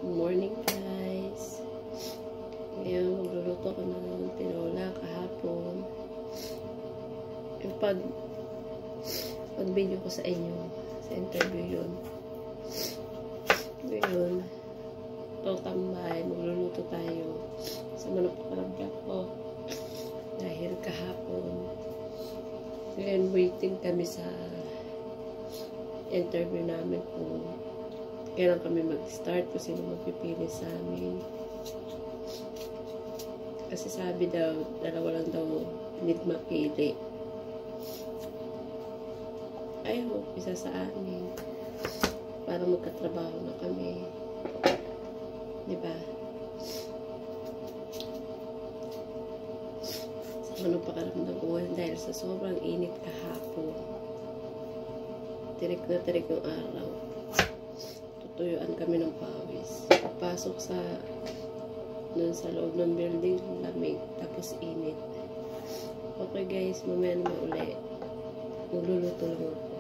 Morning guys. Ngayon magluluto ko ng tinola kahapon. Yung pag video ko sa inyo sa interview yun. Ngayon tambay, magluluto tayo sa manok palabra ko dahil kahapon. Ngayon waiting kami sa interview namin kung kailan kami mag-start, kung sino magpipili sa amin. Kasi sabi daw, dalawa lang daw need mapili. I hope isa sa amin para magkatrabaho na kami. Diba? Sa anong pakaramdam ko dahil sa sobrang init kahapon. Tirik na tirik yung araw. Tuyuan kami ng pawis. Pasok sa loob ng building, lamig, tapos init. Okay guys, mamaya naman ulit. Magluluto lang ako.